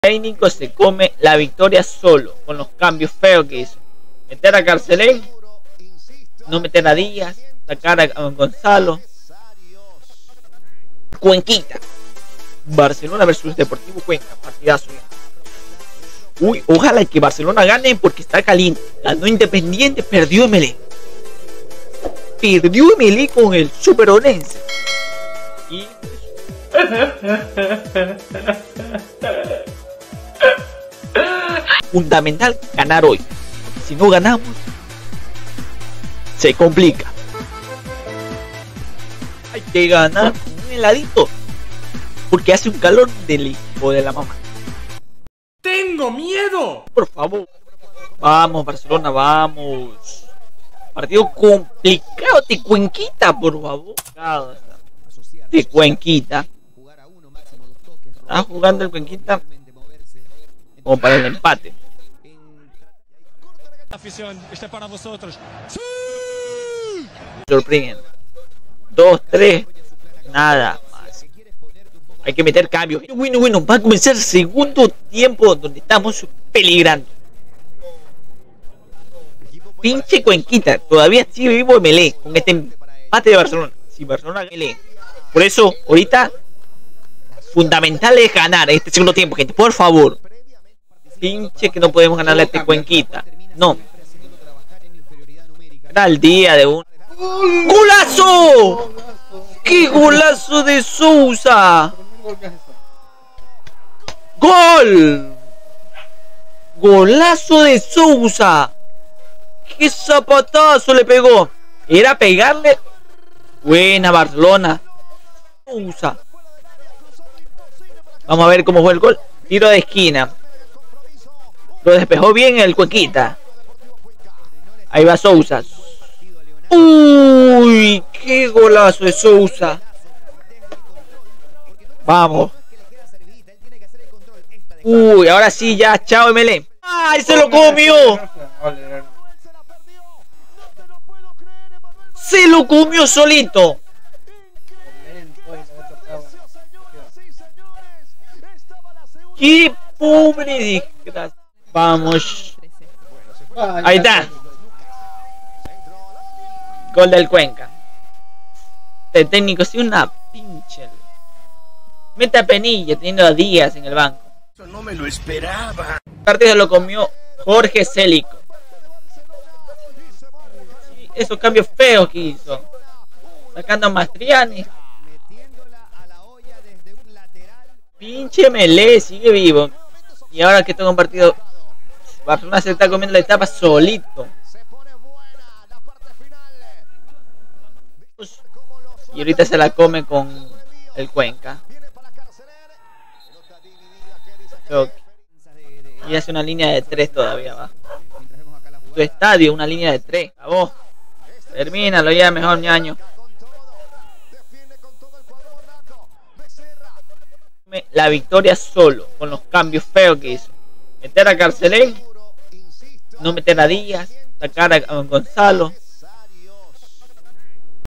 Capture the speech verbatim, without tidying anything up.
técnico se come la victoria solo con los cambios feos que hizo. Meter a Carcelén, no meter a Díaz, sacar a Gonzalo. Cuenquita, Barcelona versus Deportivo Cuenca, partidazo. Uy, ojalá que Barcelona gane porque está caliente. Ganó Independiente, perdió M L E. Perdió M L E con el Super Orense. Y fundamental ganar hoy. Si no ganamos, se complica. Hay que ganar un heladito porque hace un calor del hijo de la mamá. ¡Tengo miedo! Por favor. Vamos, Barcelona, vamos. Partido complicado de Cuenquita, por favor. De Cuenquita. Está jugando el Cuenquita como para el empate. Afición, este es para vosotros. Sorprenden. Dos, tres, nada más. Hay que meter cambios. Bueno, bueno, va a comenzar el segundo tiempo donde estamos peligrando. Pinche Cuenquita, todavía sigue vivo M L E con este empate de Barcelona. Si Barcelona M L E. Por eso, ahorita, fundamental es ganar este segundo tiempo, gente. Por favor. Pinche que no podemos ganarle a este Cuenquita. No. Era el día de un... ¡Golazo! ¡Qué golazo de Sousa! ¡Gol! ¡Golazo de Sousa! ¡Qué zapatazo le pegó! Era pegarle. Buena Barcelona. Sousa. Vamos a ver cómo fue el gol. Tiro de esquina. Lo despejó bien el Cuenquita. Ahí va Sousa. Uy, qué golazo de Sousa. Vamos. Uy, ahora sí ya, chao M L E. ¡Ay, se lo comió! Se lo comió solito. Qué pobre desgracia. Vamos. Ahí está. Gol del Cuenca. El técnico sí una pinche. Mete a Penilla teniendo a Díaz en el banco. Eso no me lo esperaba. El partido lo comió Jorge Célico. Sí, esos cambios feos que hizo. Sacando a Mastriani. Pinche M L E sigue vivo. Y ahora que tengo un partido, Barcelona se está comiendo la etapa solito. Y ahorita se la come con el Cuenca. Y hace una línea de tres todavía va. Tu estadio, una línea de tres. Acabó. Termínalo ya mejor, ñaño. La victoria solo con los cambios feos que hizo. Meter a Carcelén, no meter a Díaz, sacar a Gonzalo.